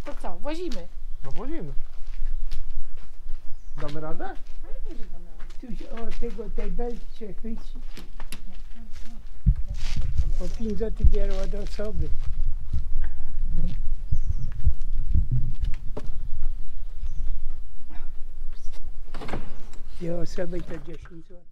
To co, wozimy? No wozimy. Damy radę? Tu tej belki się chwyci. Po 5 zł biorą od osoby. Dwie osoby to 10 zł.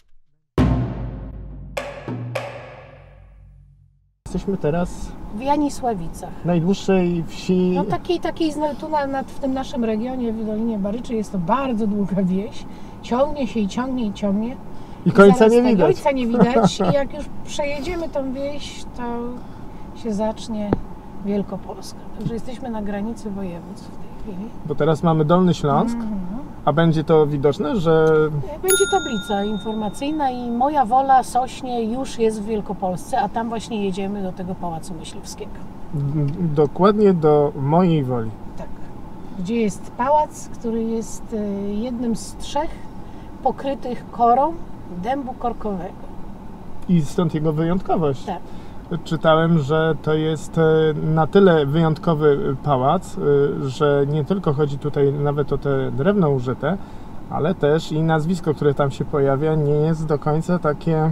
Jesteśmy teraz W Janisławicach. w najdłuższej wsi. No takiej tu w tym naszym regionie, w Dolinie Baryczy jest to bardzo długa wieś. Ciągnie się i ciągnie i ciągnie. I końca zaraz nie tego widać. Końca nie widać i jak już przejedziemy tą wieś, to się zacznie Wielkopolska. Także jesteśmy na granicy województw w tej chwili. Bo teraz mamy Dolny Śląsk, a będzie to widoczne, że Będzie tablica informacyjna i Moja Wola, Sośnie już jest w Wielkopolsce, a tam właśnie jedziemy do tego Pałacu Myśliwskiego. dokładnie do mojej woli. Tak. Gdzie jest pałac, który jest jednym z 3 pokrytych korą dębu korkowego. I stąd jego wyjątkowość. Tak. Czytałem, że to jest na tyle wyjątkowy pałac, że nie tylko chodzi tutaj nawet o te drewno użyte, ale też i nazwisko, które tam się pojawia, nie jest do końca takie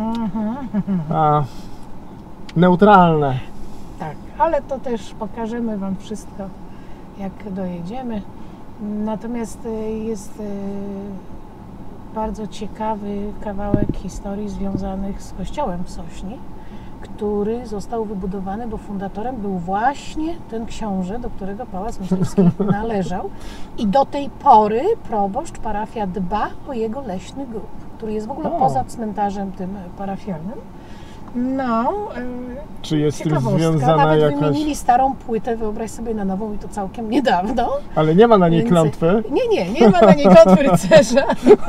neutralne. Tak, ale to też pokażemy Wam wszystko, jak dojedziemy. Natomiast jest bardzo ciekawy kawałek historii związanych z kościołem w Sośni, który został wybudowany, bo fundatorem był właśnie ten książę, do którego Pałac Myśliwski należał. I do tej pory proboszcz, parafia dba o jego leśny grób, który jest w ogóle poza cmentarzem tym parafialnym. No, Czy jest z tym ciekawostka. związana Nawet jakaś... wymienili starą płytę, wyobraź sobie, na nową i to całkiem niedawno. Ale nie ma na niej Więc- klątwy? Nie ma na niej klątwy rycerza.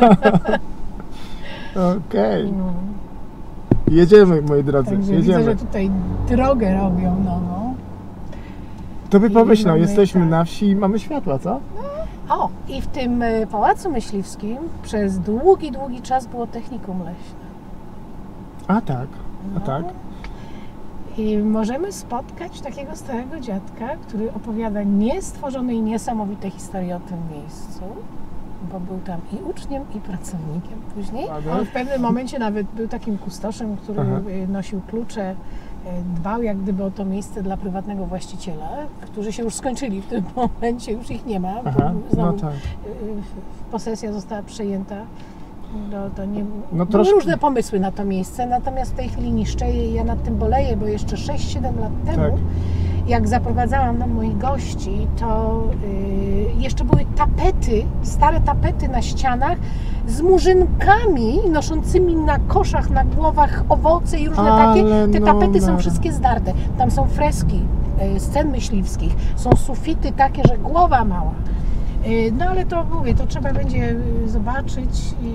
Okej. Jedziemy, moi drodzy, Także jedziemy. widzę, że tutaj drogę robią nową. To by pomyślał, mamy, jesteśmy tak. na wsi i mamy światła, co? O, i w tym Pałacu Myśliwskim przez długi czas było technikum leśne. A tak, a tak. I możemy spotkać takiego starego dziadka, który opowiada niestworzone i niesamowite historie o tym miejscu, bo był tam i uczniem, i pracownikiem później. On w pewnym momencie nawet był takim kustoszem, który nosił klucze, dbał jak gdyby o to miejsce dla prywatnego właściciela, którzy się już skończyli w tym momencie, już ich nie ma, bo znowu no tak. posesja została przejęta. To nie, No były troszkę- różne pomysły na to miejsce, natomiast w tej chwili niszczeje i ja nad tym boleję, bo jeszcze 6-7 lat temu, Tak. jak zaprowadzałam na moich gości, to jeszcze były tapety, stare tapety na ścianach z murzynkami noszącymi na koszach, na głowach owoce i różne takie. Te tapety są wszystkie zdarte. Tam są freski scen myśliwskich, są sufity takie, że głowa mała. No ale to mówię, to trzeba będzie zobaczyć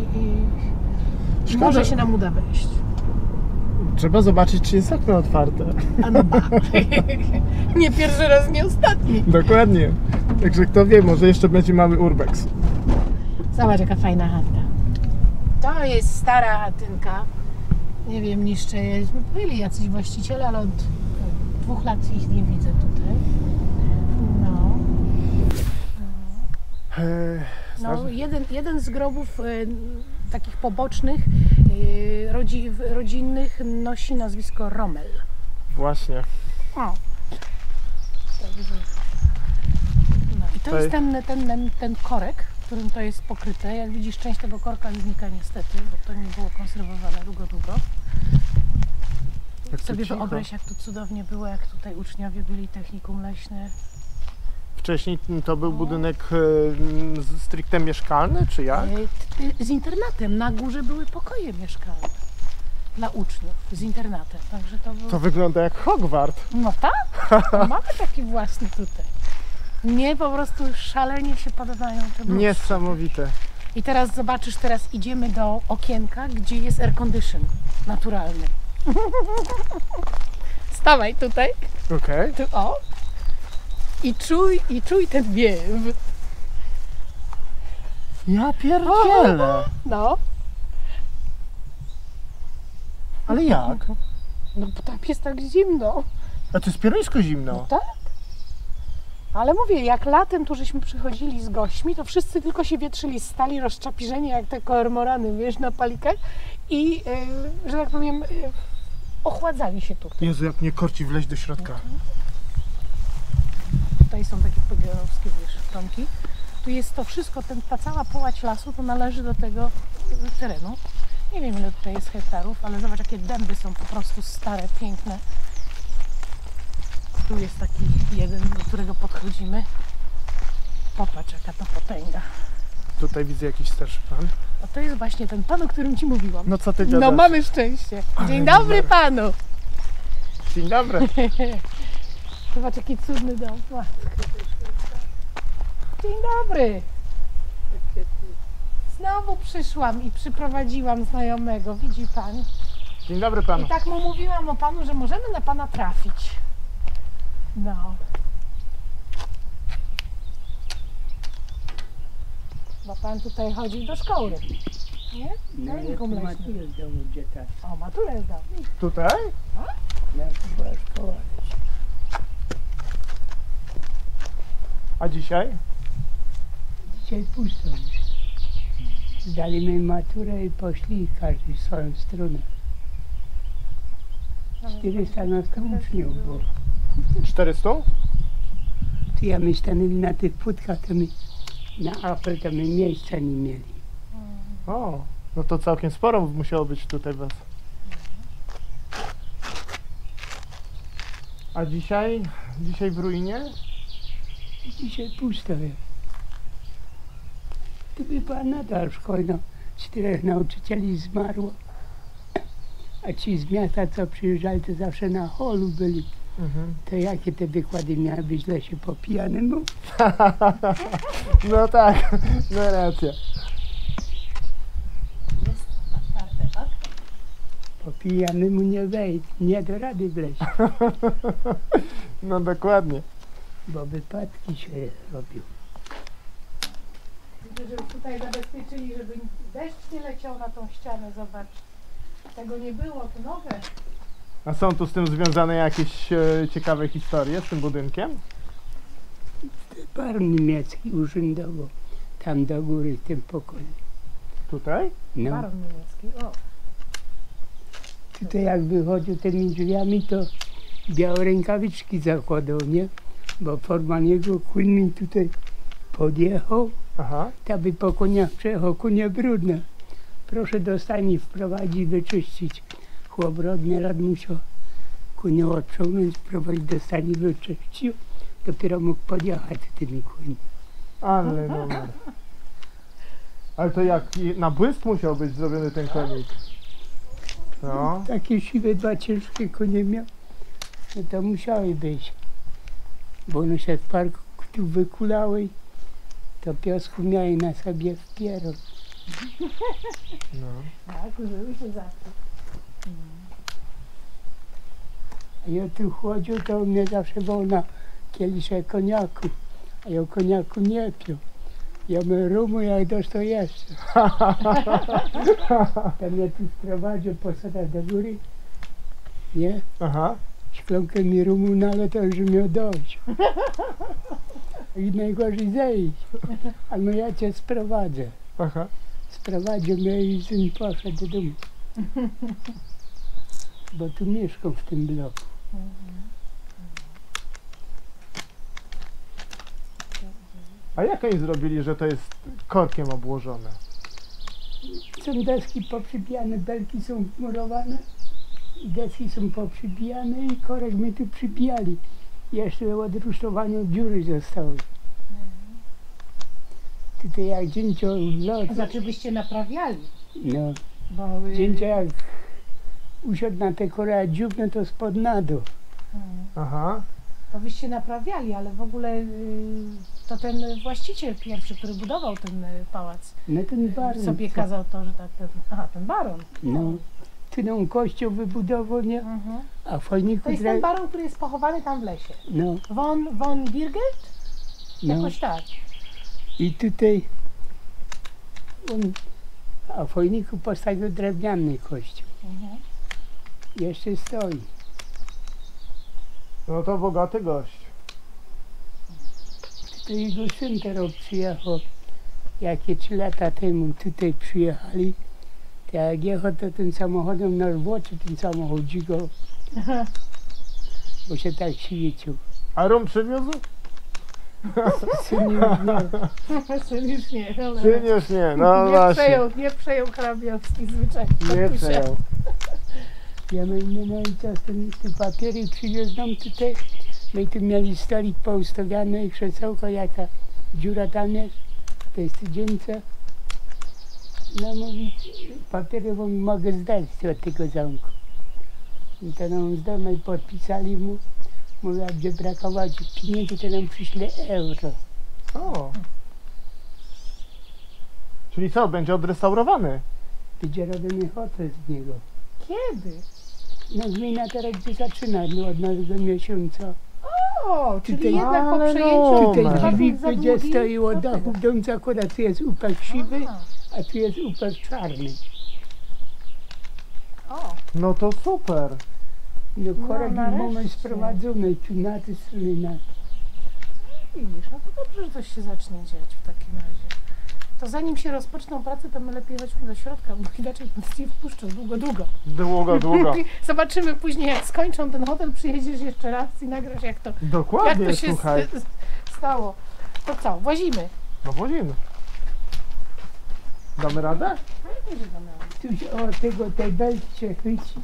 i może się nam uda wejść. Trzeba zobaczyć, czy jest okno otwarte. A no ba. Nie pierwszy raz, nie ostatni. Dokładnie. Także kto wie, może jeszcze będzie mały urbex. Zobacz, jaka fajna chata. To jest stara chatynka. Nie wiem, niszcze jest. Byli jacyś właściciele, ale od 2 lat ich nie widzę tutaj. No, jeden z grobów takich pobocznych, rodzinnych nosi nazwisko Rommel. Właśnie. O. Także. No i to jest ten korek, którym to jest pokryte. Jak widzisz, część tego korka znika niestety, bo to nie było konserwowane długo. Jak to Sobie cicho. wyobraź, jak to cudownie było, jak tutaj uczniowie byli technikum leśne. Wcześniej to był budynek stricte mieszkalny, czy jak? Z internatem. Na górze były pokoje mieszkalne dla uczniów z internatem. Także to było... To wygląda jak Hogwart. No tak, mamy taki własny tutaj. Mnie po prostu szalenie się podobają te bluzki. Niesamowite. I teraz zobaczysz, teraz idziemy do okienka, gdzie jest air condition naturalny. Stawaj tutaj, Okej. tu o. I czuj ten wiew. Ja pierdzielę. No. Ale jak? No bo tam jest tak zimno. A to jest pierońsko zimno. Tak? Ale mówię, jak latem tu żeśmy przychodzili z gośćmi, to wszyscy tylko się wietrzyli, stali rozczapirzeni jak te kormorany, wiesz, na palikach i, że tak powiem, ochładzali się tu. Jezu, jak mnie korci wleźć do środka. Tutaj są takie pogiorowskie, wiesz, promki. Tu jest to wszystko, ta cała połać lasu to należy do tego terenu. Nie wiem, ile tutaj jest hektarów, ale zobacz, jakie dęby są po prostu stare, piękne. Tu jest taki jeden, do którego podchodzimy. Popatrz, jaka to potęga. Tutaj widzę jakiś starszy pan. A to jest właśnie ten pan, o którym ci mówiłam. No co ty gadasz? No mamy szczęście. Dzień dobry panu. Dzień dobry. Zobacz, jaki cudny dom. Matko. Dzień dobry. Znowu przyszłam i przyprowadziłam znajomego. Widzi pan? Dzień dobry panu. I tak mu mówiłam o panu, że możemy na pana trafić. No. Bo pan tutaj chodzi do szkoły. Nie? No, Rolniku jak tu mlecznym. maturę zdał gdzie tak. O, maturę zdał. Tutaj? Jak była szkoła. A dzisiaj? Dzisiaj pusto już. Zdaliśmy maturę i poszli każdy w swoją stronę. 400 nas tam uczniów było. 400? To ja my stanęli na tych płytkach, to my na apel to my miejsca nie mieli. O, no to całkiem sporo musiało być tutaj was. A dzisiaj? Dzisiaj w ruinie? Dzisiaj pusto jest. Tu by była nadal szkolna. 4 nauczycieli zmarło. A ci z miasta, co przyjeżdżali, to zawsze na holu byli. Mhm. To jakie te wykłady miały być, źle się po pijanemu? No tak, no racja. Po pijanemu nie wejść, nie do rady wleźć, No dokładnie. bo wypadki się robią. Widzę, że tutaj zabezpieczyli, żeby deszcz nie leciał na tą ścianę, zobacz. Tego nie było, to nowe. A są tu z tym związane jakieś ciekawe historie z tym budynkiem? Baron niemiecki urzędował tam do góry w tym pokoju. Tutaj? No, Baron niemiecki, o. tutaj jak wychodził tymi drzwiami, to białe rękawiczki zakładał, nie? Bo forman jego mi tutaj podjechał, Aha. ta by po koniach przejechał, konie brudne. Proszę do stajni wprowadzić, wyczyścić. Chłop rodny rad musiał konia odciągnąć, wprowadzić do stajni, wyczyścił. Dopiero mógł podjechać tymi końmi. Ale numer. Ale to jak na błysk musiał być zrobiony ten konik. No. Takie siwe, 2 ciężkie konie miał, no to musiały być. Bo one się w parku tu wykulały, to piosku miały na sobie wpierot. No. Tak, użyły się zawsze. A ja tu chodził, to u mnie zawsze było na kieliszek koniaku, a ja koniaku nie pił. Ja my rumu jak dostał jeszcze. To mnie tu sprowadził, posadał do góry, nie? Aha. Szklankę mi rumu nalał, to już miał dość. I najgorzej zejść. Ale no ja cię sprowadzę. Aha. Sprowadził mnie i syn poszedł do domu. Bo tu mieszkał w tym bloku. A jak oni zrobili, że to jest korkiem obłożone? Są deski poprzybijane, belki są wmurowane. I deski są poprzybijane i korek my tu przybijali. Jeszcze od rusztowania dziury zostały. Tutaj jak dzięcio lot, Znaczy byście naprawiali, no, bo... dzięcio jak usiadł na te korea dziubne, to spod na dół. Aha. To byście naprawiali, ale w ogóle to ten właściciel pierwszy, który budował ten pałac, No ten baron. sobie co- kazał to, że tak ten... Aha, ten baron. No, tu nam kościół wybudował, nie? Mhm. A w Fajniku To jest ten baron, który jest pochowany tam w lesie. no, Von Birgit? no. Jakoś tak. I tutaj on, a w Fajniku postawił drewniany kościół. Mhm. Jeszcze stoi. No to bogaty gość. To jego syn teraz przyjechał. Jakie 3 lata temu tutaj przyjechali. To jak jechał, to tym samochodem na robocie, ten samochodzik go, Aha. bo się tak świecił. A rum przywiózł? Syn już nie. Syn już nie, ale Czy już nie? No nie właśnie. przejął hrabiowski zwyczaj. Nie Tatusia. przejął. Ja miałem czas te papiery przywiózł nam tutaj. My tu mieli stolik poustawiany i krzesełko, jaka dziura tam jest. To jest tydzience. No mówi, papiery wam mogę zdać od tego zamku. I to nam zdamy i podpisali mu. Mówi, a gdzie brakować pieniędzy, to nam przyśle euro. O. Czyli co, będzie odrestaurowany? Będzie robiony hotel z niego. Kiedy? No zmiana teraz gdzie zaczyna, no od nowego miesiąca. O, czyli Tutaj- jednak po Ale przejęciu no, Tutaj Numer. drzwi za będzie długi, stoiło to dachu tyle. w domu zakłada, tu jest upek siwy, Aha. a tu jest upek czarny. O, No to super. No korek już nareszcie. mamy sprowadzony tu na tej stronie. widzisz, no to dobrze, że coś się zacznie dziać w takim razie. To zanim się rozpoczną prace, to my lepiej chodźmy do środka, bo inaczej nas nie wpuszczą długo. Długo. Zobaczymy później, jak skończą ten hotel, przyjedziesz jeszcze raz i nagrasz, jak to Dokładnie, się słuchaj. stało. To co, włazimy? No wodzimy. Damy radę? Nie, że damy radę. Tu się o tego, tej belki się chwyci.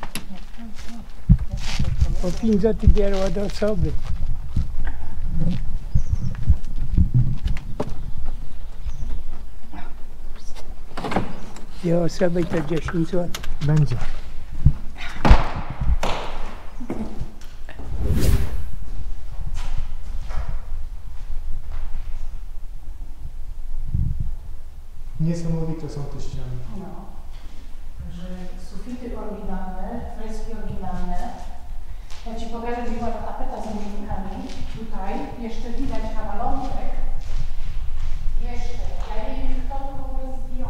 Po 5 zł biorą od osoby. Dwie osoby to 10 zł. Będzie. Niesamowite są te ściany. No, że sufity oryginalne, freski oryginalne. Ja Ci pokażę, gdzie była ta tapeta z murzynkami. Tutaj jeszcze widać kawalątek. Jeszcze. Ja nie wiem, kto to w ogóle zdjął.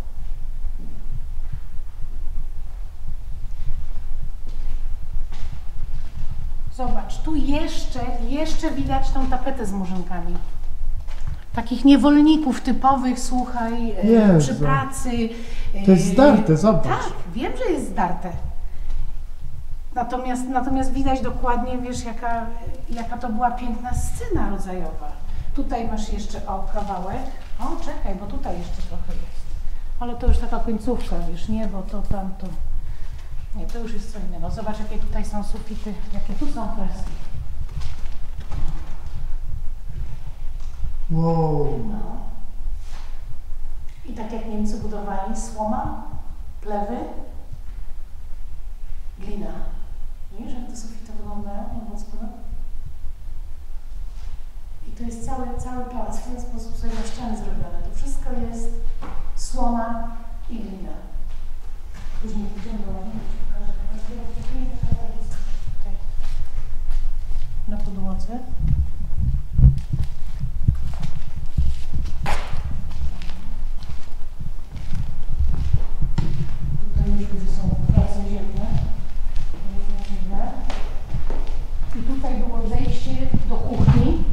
Zobacz, tu jeszcze widać tą tapetę z murzynkami. Takich niewolników typowych, słuchaj, Jezu. przy pracy. To jest zdarte, zobacz. Tak, wiem, że jest zdarte. Natomiast widać dokładnie, wiesz, jaka to była piękna scena rodzajowa. Tutaj masz jeszcze, kawałek. O, czekaj, bo tutaj jeszcze trochę jest. Ale to już taka końcówka, wiesz, nie, bo to tamto. Nie, to już jest co innego. Zobacz, jakie tutaj są sufity, jakie tu są freski. Wow. No. I tak jak Niemcy budowali, słoma, plewy, glina. Widzisz, jak te sufity wyglądają na włosku? I to jest cały pałac, w ten sposób sobie na ściany zrobione. To wszystko jest słoma i glina. Później pójdziemy do łazienki, pokażę tutaj na podłodze. Tutaj już widzę, są prace ziemne. I tutaj było zejście do kuchni.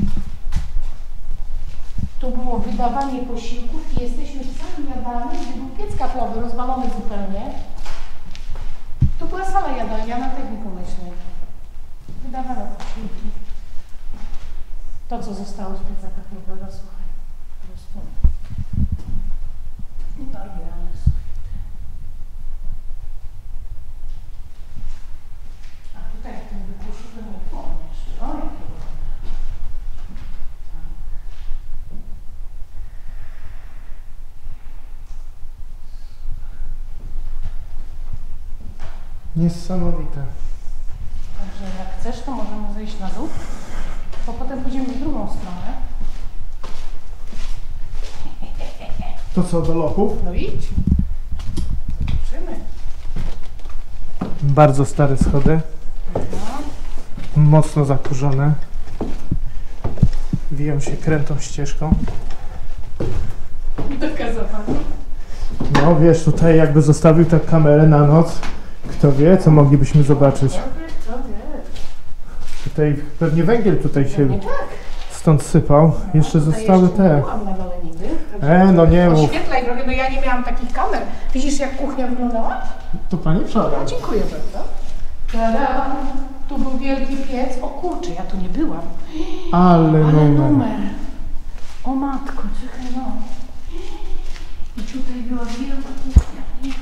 Tu było wydawanie posiłków i jesteśmy w samym jadalni, gdzie był piec kaflowy rozwalony zupełnie. Tu była sala jadalnia na techniku myślę. Wydawano posiłki. To, co zostało z pieca kaflowego, słuchaj, po prostu oryginalne sufity. A tutaj w tym wykuszu to nie było jeszcze. O, jakie Niesamowite. Także jak chcesz, to możemy zejść na dół, bo potem pójdziemy w drugą stronę. To co, do lochów? No idź. Zobaczymy. Bardzo stare schody. No. Mocno zakurzone. Wiją się krętą ścieżką. Taka zabawa. No wiesz, tutaj jakby zostawił tę kamerę na noc, kto wie, co moglibyśmy zobaczyć. Co wiesz? Tutaj pewnie węgiel tutaj się Pewnie tak. stąd sypał. Jeszcze Tutaj zostały jeszcze te. byłam na Walenidy. No nie mów. Oświetlaj trochę, no ja nie miałam takich kamer. Widzisz, jak kuchnia wyglądała? To pani przodem. No, dziękuję bardzo. Tada! Tu był wielki piec. O kurczę, ja tu nie byłam. Ale Ale numer. numer. O matko, czekaj no. I tutaj była wielka kuchnia.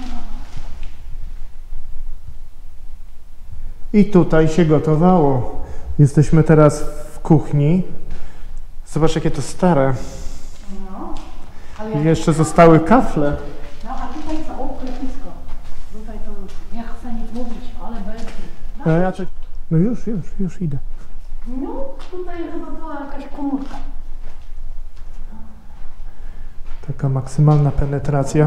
I tutaj się gotowało. Jesteśmy teraz w kuchni. Zobacz, jakie to stare. No. Ale I jeszcze zostały kafle. No a tutaj co? O, klepisko. Tutaj to nie chcę nic mówić, ale będzie. No już idę. No, tutaj chyba była jakaś komórka. Taka maksymalna penetracja.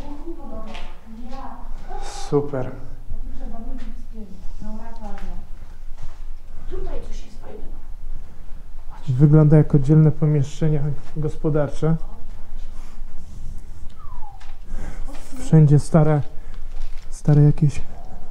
Super. Trzeba być z tym. No, ładnie. Tutaj coś jest fajnego. Wygląda jak oddzielne pomieszczenia gospodarcze. Wszędzie stare jakieś.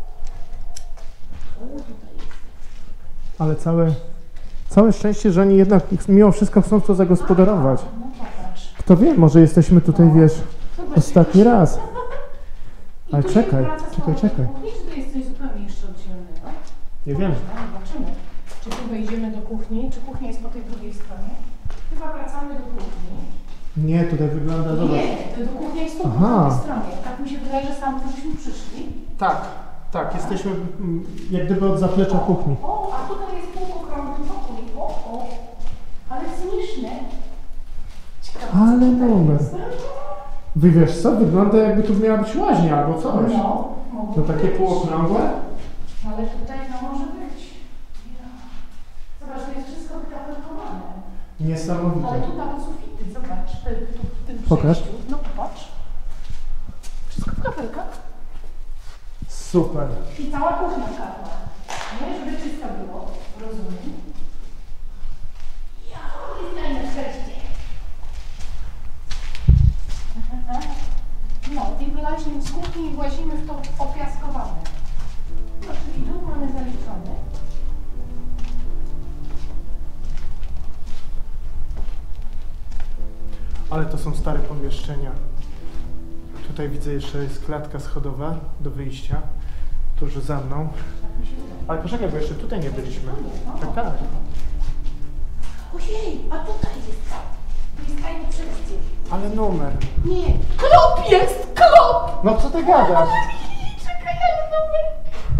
Ale całe szczęście, że oni jednak mimo wszystko chcą to zagospodarować. No popatrz. Kto wie, może jesteśmy tutaj, wiesz, ostatni raz. I Ale tu czekaj, się wraca czekaj, z czekaj. kuchni, czy to jest coś zupełnie jeszcze oddzielnego? Nie wiem. No, zobaczymy. Czy tu wejdziemy do kuchni, czy kuchnia jest po tej drugiej stronie? Chyba wracamy do kuchni. Nie, tutaj wygląda, zobacz. Nie, to do kuchnia jest tu po Aha. drugiej stronie. Tak mi się wydaje, że stamtąd żeśmy przyszli. Tak, jesteśmy jak gdyby od zaplecza kuchni. O, a tutaj jest półokrągły pokój. O, ale śmieszne. Ciekawe, Ale co tutaj numer. jest. Wy wiesz co, wygląda jakby tu miała być łaźnia albo coś. No, To mogło takie być. półokrągłe? Ale tutaj no może być. Ja. Zobacz, to jest wszystko wykafelkowane. Ale Niesamowite. tu nawet sufity, zobacz, tu w tym Pokaż. przejściu. No popatrz. Wszystko w kafelkach. Super. I cała kuchnia w kaflach. Nie, żeby czysto było. Rozumiem. Ja, jest fajne przejście. No i wyleźmy z kuchni i włazimy w to opiaskowane. No, czyli dół mamy zaliczony. Ale to są stare pomieszczenia. Tutaj widzę jeszcze jest klatka schodowa do wyjścia. Tuż za mną. Tak mi się wydaje. Ale poczekaj, bo jeszcze tutaj nie byliśmy. No. Tak. Ojej, a tutaj jest. Tu jest fajne przejście. Ale numer. Nie, klop jest, klop! No co ty gadasz? Czekaj, ale numer.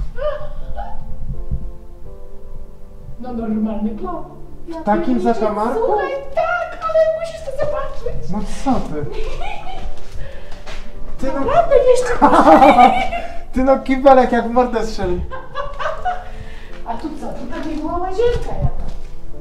No normalny klop. Ja W takim pierniczę. zakamarku? Słuchaj, tak, ale musisz to zobaczyć. No co ty? Ty no, Naprawdę jeszcze ty no kibelek jak w mordę strzeli. A tu co? Tu pewnie była łazienka jaka.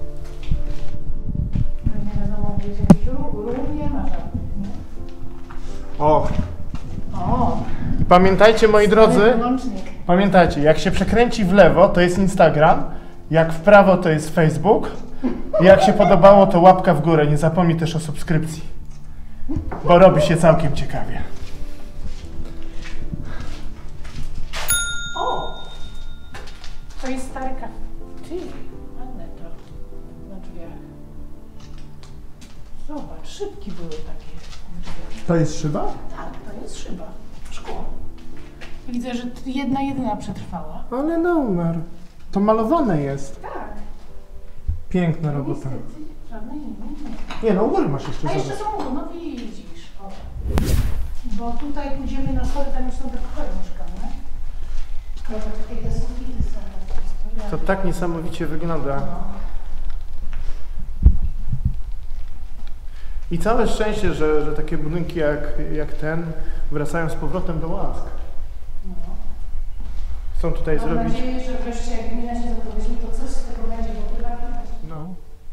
Nie wiadomo, gdzie jest jakiś rur nie ma żadnych, nie? O, O, pamiętajcie moi drodzy, wyłącznik. pamiętajcie, jak się przekręci w lewo, to jest Instagram, jak w prawo, to jest Facebook. I jak się podobało, to łapka w górę. Nie zapomnij też o subskrypcji, bo robi się całkiem ciekawie. O! To jest stary kafe. Ty, ładne to na drzwiach. Zobacz, szybki były takie w drzwiach. To jest szyba? Tak, to jest szyba. Szkło. Widzę, że jedyna przetrwała. Ale numer. To malowane jest. Tak. Piękna robota. Niestety, żadnej innej nie. Nie no, u góry masz jeszcze A jeszcze zobacz. są, no widzisz. O. Bo tutaj pójdziemy na schody, tam już są te pokoje mieszkalne. No to takie te sufity są takie. To tak niesamowicie wygląda. I całe szczęście, że takie budynki jak ten wracają z powrotem do łask. No. Chcą tutaj Mam zrobić. nadzieję, że wreszcie jak gmina się zapowiedzi, to coś z tego będzie, bo chyba widać. No.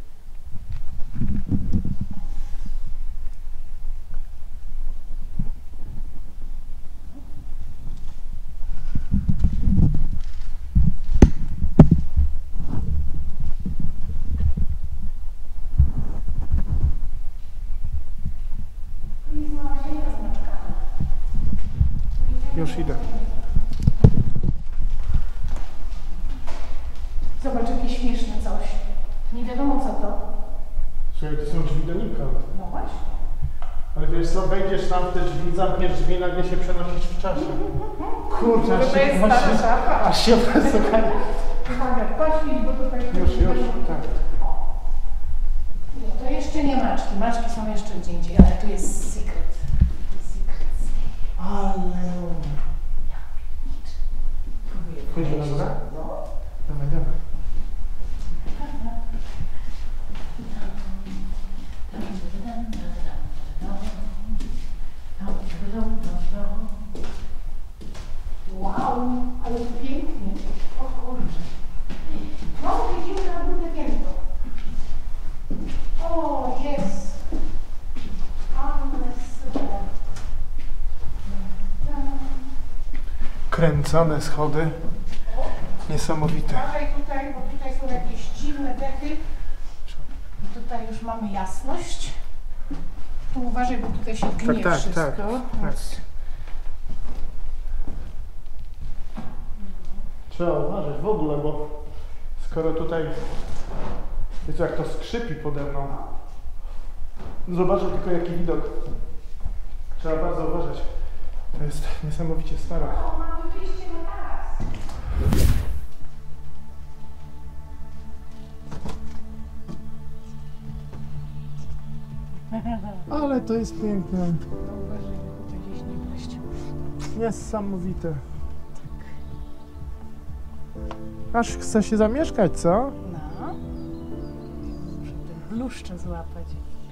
Tu jest mała ziemia znaczkami. Już idę. Zobacz, jakie śmieszne coś. Nie wiadomo co to. Czekaj, to są drzwi donikąd. No właśnie. Ale wiesz co, wejdziesz tam w te drzwi, zamkniesz drzwi, nagle się przenosisz w czasie. Kurczę, To jest stara szafa. aż się słuchaj. Uwaga, poślij, bo tutaj... Już, tak. Nie, to jeszcze nie maczki. Maczki są jeszcze gdzie indziej, ale tu jest secret. Ale... Pójdzie na górę? No. Dawaj, dawaj. Wow, ale to pięknie. O kurczę. No, widzimy na drugie piętro. O, jest. Ale super. Kręcone schody. Niesamowite. Uważaj tutaj, bo tutaj są jakieś dziwne dechy. I tutaj już mamy jasność. Tu uważaj, bo tutaj się gnie tak, wszystko. tak. Więc... Trzeba uważać w ogóle, bo skoro tutaj jest jak to skrzypi pode mną. Zobaczę tylko jaki widok. Trzeba bardzo uważać. To jest niesamowicie stare. O, mamy wyjście na taras. Ale to jest piękne. No uważaj, żeby tutaj gdzieś nie wleść. Niesamowite. Aż chce się zamieszkać, co? No. Muszę ten bluszcze złapać.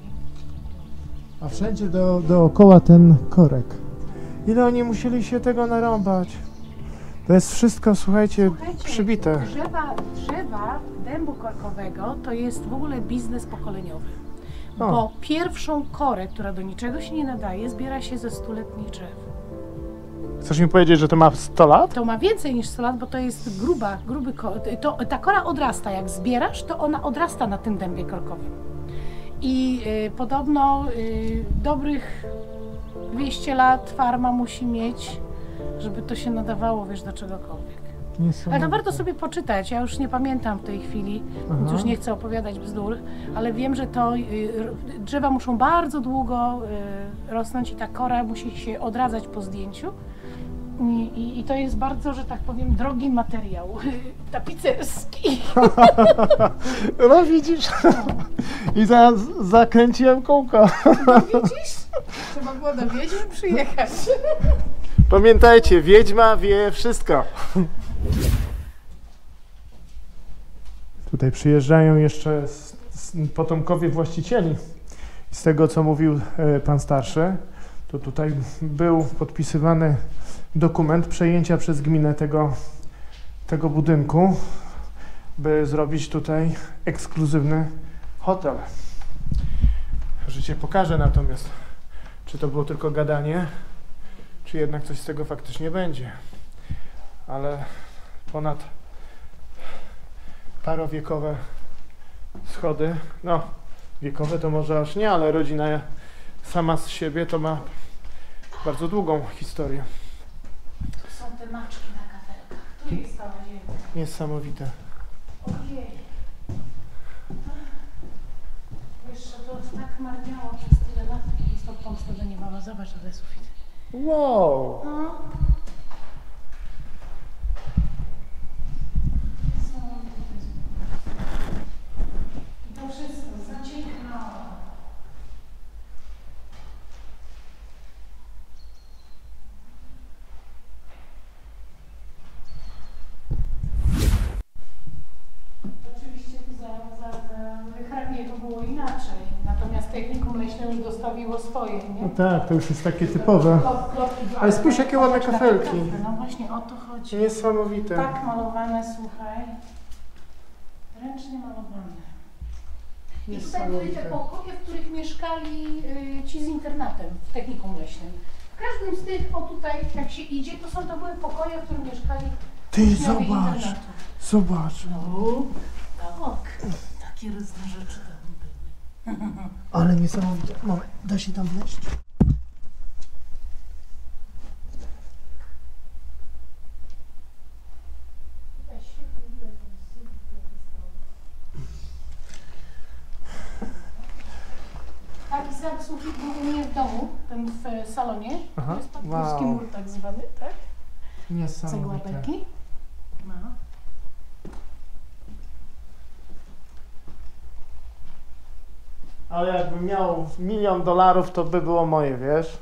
A wszędzie dookoła ten korek. Ile oni musieli się tego narąbać? To jest wszystko, słuchajcie, przybite. Drzewa dębu korkowego to jest w ogóle biznes pokoleniowy. O. Bo pierwszą korę, która do niczego się nie nadaje, zbiera się ze 100-letnich drzew. Chcesz mi powiedzieć, że to ma 100 lat? To ma więcej niż 100 lat, bo to jest gruby ta kora odrasta. Jak zbierasz, to ona odrasta na tym dębie korkowym. I podobno dobrych 200 lat farma musi mieć, żeby to się nadawało, wiesz, do czegokolwiek. Ale to warto sobie poczytać, ja już nie pamiętam w tej chwili, więc już nie chcę opowiadać bzdur, ale wiem, że to drzewa muszą bardzo długo rosnąć i ta kora musi się odradzać po zdjęciu. I to jest bardzo, że tak powiem, drogi materiał tapicerski. No widzisz? I zaraz zakręciłem kółko. No widzisz? Trzeba było do wiedźmy przyjechać. Pamiętajcie, wiedźma wie wszystko. Tutaj przyjeżdżają jeszcze potomkowie właścicieli. Z tego, co mówił pan starszy, to tutaj był podpisywany dokument przejęcia przez gminę tego budynku, by zrobić tutaj ekskluzywny hotel. Życie pokaże natomiast, czy to było tylko gadanie, czy jednak coś z tego faktycznie będzie. Ale ponad parowiekowe schody, no wiekowe to może aż nie, ale rodzina sama z siebie to ma bardzo długą historię. Są te maczki na kafelkach. Tu jest ta łazienka. Niesamowite. Ojej. Wiesz, że to tak marniało przez tyle lat i stąd wtedy nie mama. Zobacz, ale sufit. Wow! No. To wszystko zacieknęło. Oczywiście za hrabiego to było inaczej, natomiast technikum leśne już dostawiło swoje, nie? No tak, to już jest takie typowe. Ale spójrz, jakie ładne kafelki. No właśnie o to chodzi. Niesamowite. Tak malowane, słuchaj. Ręcznie malowane. I tutaj były te pokoje, w których mieszkali ci z internatem w technikum leśnym. W każdym z tych, o tutaj jak się idzie, to były pokoje, w których mieszkali Ty uczniowie zobacz, internatu. zobacz. No, tak. Takie różne rzeczy tam były. Ale niesamowite. Moment, da się tam wleźć? Ten sufit był u mnie w domu, ten w salonie. Aha. To jest podgórski mur tak zwany, tak? Niesamowite. Cegławeki. No. Ale jakbym miał $1 000 000, to by było moje, wiesz?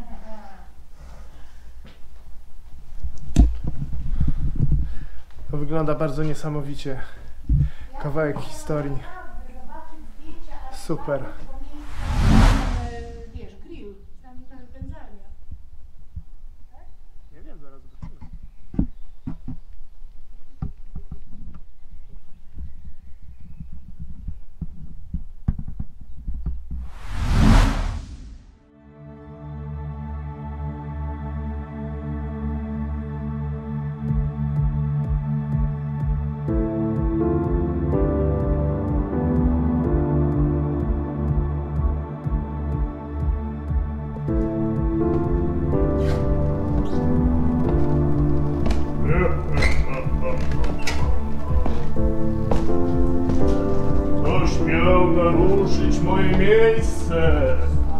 To wygląda bardzo niesamowicie. Kawałek historii. Super. Wiesz, grill, tam wędzarnia. Nie wiem, zaraz zobaczymy. Ktoś miał naruszyć moje miejsce.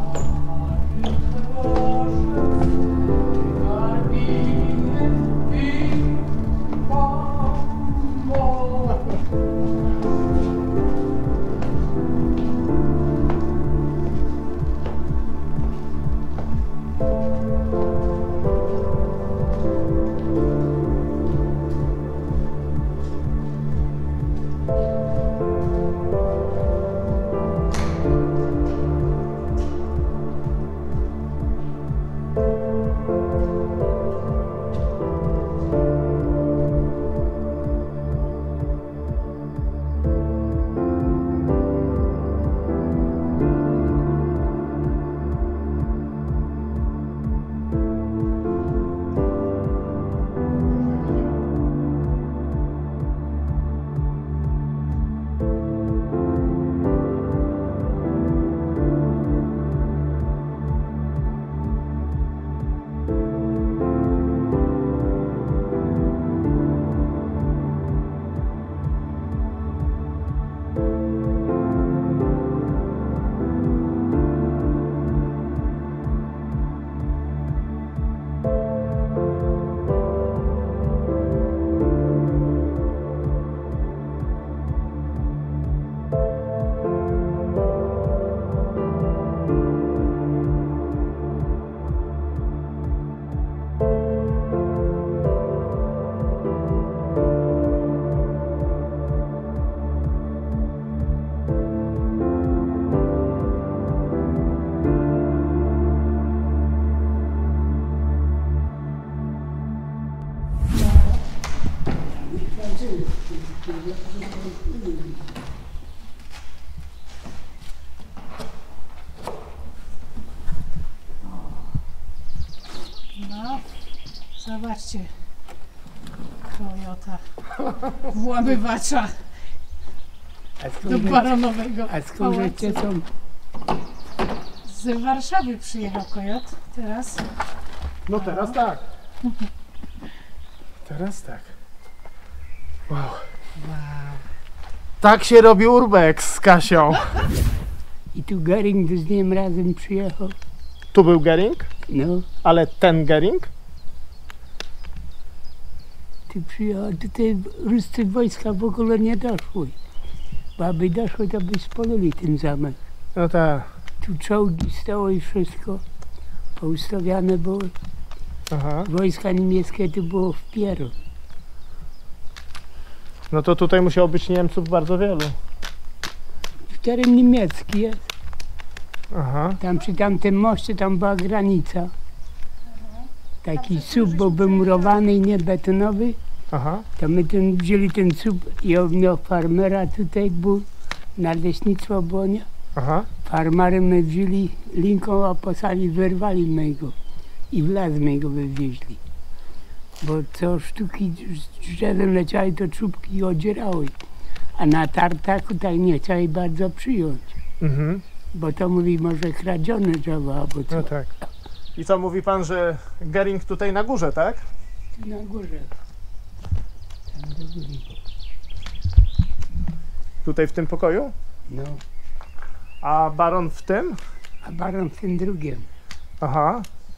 No, zobaczcie. Kojota. Włamywacza do baronowego A skąd żeście są? Z Warszawy przyjechał kojot teraz. No teraz tak. Teraz tak. Wow. Tak się robi urbex z Kasią. I tu Gering z nim razem przyjechał. Tu był Gering, No, ale ten Gering? ty przyjechał. Tutaj ruscy wojska w ogóle nie doszły. Bo aby doszły, to by spalili ten zamek. No tak. Tu czołgi stały i wszystko. Poustawiane było. Aha. Wojska niemieckie tu było w pieru. No to tutaj musiało być Niemców bardzo wielu. Teren niemiecki jest. Aha. Tam przy tamtym moście tam była granica. Taki słup był wymurowany i nie betonowy. Aha. To my wzięli ten słup i on miał farmera tutaj był. Na leśnictwo było nie. Aha. Farmary my wzięli linką, a posali wyrwali my go. I w las my go wywieźli. Bo co sztuki drzewem leciały, to czubki odzierały. A na tartaku tak nie chcieli bardzo przyjąć. Mhm. Bo to mówi może kradzione drzewo albo co. No tak. I co mówi pan, że Gering tutaj na górze, tak? Na górze. Tam do góry. Tutaj w tym pokoju? No. A baron w tym? a baron w tym drugim. Aha.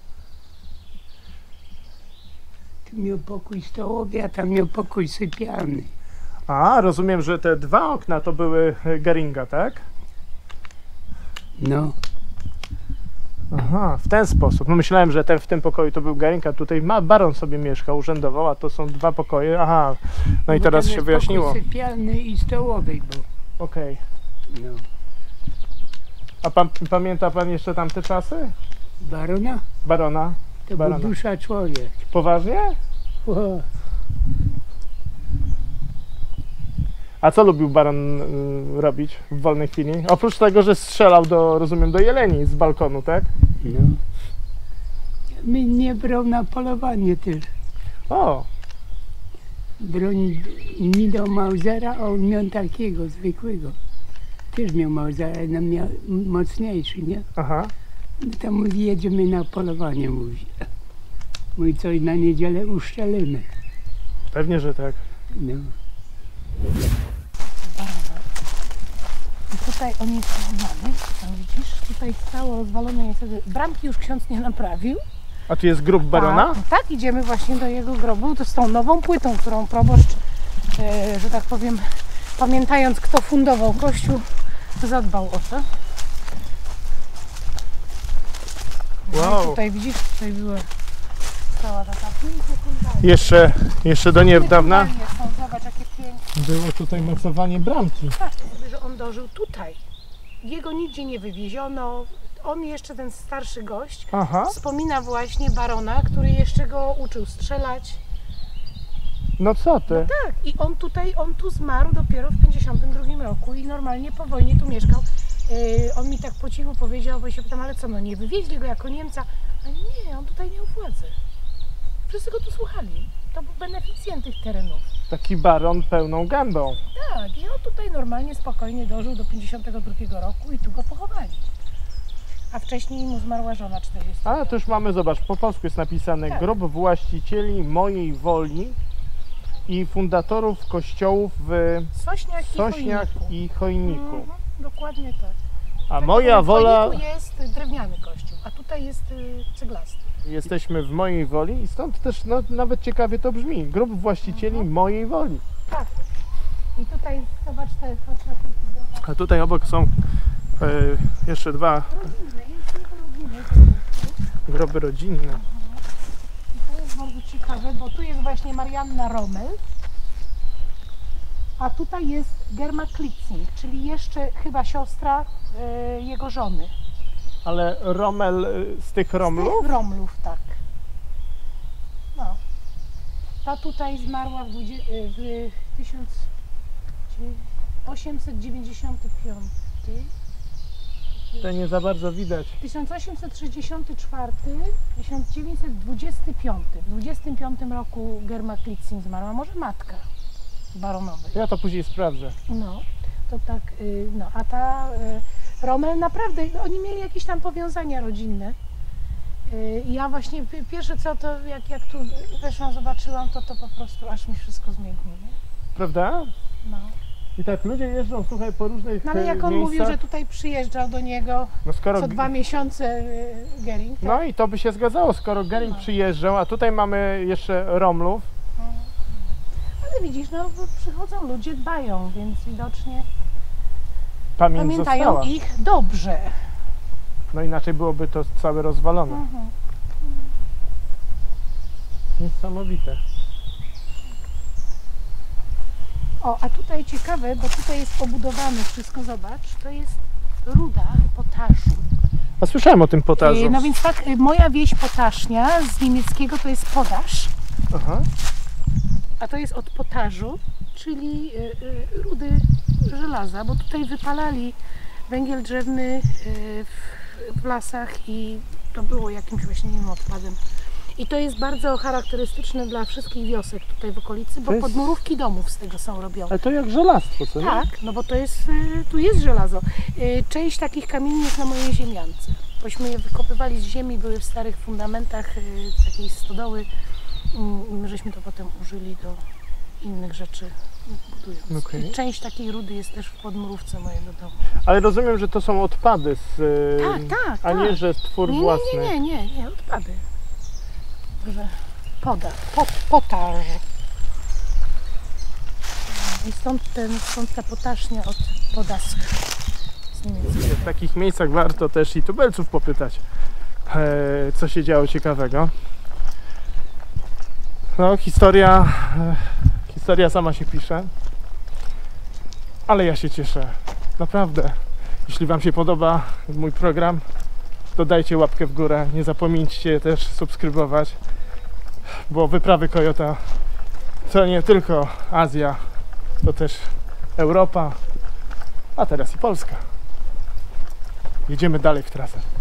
Tu miał pokój stołowy, a tam miał pokój sypialny. A, rozumiem, że te dwa okna to były Geringa, tak? No, Aha, w ten sposób. No myślałem, że w tym pokoju to był Gering, a tutaj baron sobie mieszkał, urzędował, a to są dwa pokoje. Aha, no i bo teraz tam się jest wyjaśniło. Pokój sypialny i stołowy był. Okej. No. A pamięta pan jeszcze tamte czasy? Barona? Barona? To Barona. był dusza człowiek. Poważnie? O, A co lubił baron robić w wolnej chwili? Oprócz tego, że strzelał rozumiem, do jeleni z balkonu, tak? no. Mnie brał na polowanie też. O, Broń mi dał Mausera, a on miał takiego zwykłego. Też miał Mausera, no miał mocniejszy, nie? aha. Tam mówi, jedziemy na polowanie, mówi. Mój coś na niedzielę uszczelimy. Pewnie, że tak. No. I tutaj on jest schowany, tam widzisz, tutaj stało rozwalone jest. Bramki już ksiądz nie naprawił. A tu jest grób barona? Tak, idziemy właśnie do jego grobu, to z tą nową płytą, którą proboszcz, że tak powiem, pamiętając kto fundował kościół, zadbał o to. No Wow. i tutaj widzisz, tutaj była cała ta kaplica. Jeszcze do niedawna Są, zobacz jakie piękne. było tutaj mocowanie bramki. Patrz sobie, że on dożył tutaj. Jego nigdzie nie wywieziono. On jeszcze, ten starszy gość, Aha. wspomina właśnie barona, który jeszcze go uczył strzelać. No co ty? Tak, i on tu zmarł dopiero w 52 roku i normalnie po wojnie tu mieszkał. On mi tak po cichu powiedział, bo się pytam, ale co, no nie wywieźli go jako Niemca? A nie, on tutaj miał władzę. Wszyscy go tu słuchali. To był beneficjent tych terenów. Taki baron pełną gębą. Tak, i on tutaj normalnie, spokojnie dożył do 52 roku i tu go pochowali. A wcześniej mu zmarła żona 40. A to już mamy, zobacz, po polsku jest napisane Tak. grób właścicieli mojej woli i fundatorów kościołów w Sośniach, Sośniach i Chojniku. Mhm, dokładnie tak. A moja wola, W Chojniku jest drewniany kościół, a tutaj jest ceglasty. jesteśmy w mojej woli i stąd też no, nawet ciekawie to brzmi. Grób właścicieli mojej woli. Tak. I tutaj zobacz te chodź. A tutaj obok są jeszcze dwa Rodzinne, jest jego rodziny po prostu. groby rodzinne. I to jest bardzo ciekawe, bo tu jest właśnie Marianna Rommel, a tutaj jest Germa Klitzing, czyli jeszcze chyba siostra jego żony. Ale Rommel z tych Romlów? Z tych Romlów, tak. No. Ta tutaj zmarła w 1895. To nie za bardzo widać. 1864, 1925. W 25 roku Germa Klitzing zmarła, może matka baronowej. Ja to później sprawdzę. No, to tak, no, a ta Rommel naprawdę, oni mieli jakieś tam powiązania rodzinne. I ja właśnie pierwsze co to, jak tu weszłam, zobaczyłam, to po prostu aż mi wszystko zmiękło, nie? Prawda? No. I tak ludzie jeżdżą, słuchaj, po różnych No ale jak on miejscach. mówił, że tutaj przyjeżdżał do niego No skoro... co 2 miesiące Gering, tak? No i to by się zgadzało, skoro Gering No. przyjeżdżał, a tutaj mamy jeszcze Romlów. Ale widzisz, no przychodzą ludzie, dbają, więc widocznie Pamięć pamiętają została. ich dobrze. No inaczej byłoby to całe rozwalone. Mhm. Niesamowite. O, a tutaj ciekawe, bo tutaj jest obudowane wszystko, zobacz, to jest ruda potaszu. A słyszałem o tym potażu. No więc tak, moja wieś Potasznia z niemieckiego to jest podasz, Aha. a to jest od potażu, czyli rudy żelaza, bo tutaj wypalali węgiel drzewny w lasach i to było jakimś właśnie nie wiem, odpadem. I to jest bardzo charakterystyczne dla wszystkich wiosek tutaj w okolicy, bo To jest- podmurówki domów z tego są robione. Ale to jak żelastwo, co nie? Tak, no bo to jest, tu jest żelazo. Część takich kamieni jest na mojej ziemiance. Bośmy je wykopywali z ziemi, były w starych fundamentach takiej stodoły. Żeśmy to potem użyli do innych rzeczy budując. Okej. I część takiej rudy jest też w podmurówce mojego domu. Ale rozumiem, że to są odpady z... Tak, a nie, tak. że twór własny. Nie, odpady. Także potaż. I stąd ta potasznia od Podask z niemieckiego. W takich miejscach warto też i tubelców popytać, co się działo ciekawego. No, historia sama się pisze, ale ja się cieszę, naprawdę. Jeśli Wam się podoba mój program, to dajcie łapkę w górę, nie zapomnijcie też subskrybować, bo wyprawy Kojota to nie tylko Azja, to też Europa, a teraz i Polska. Jedziemy dalej w trasę.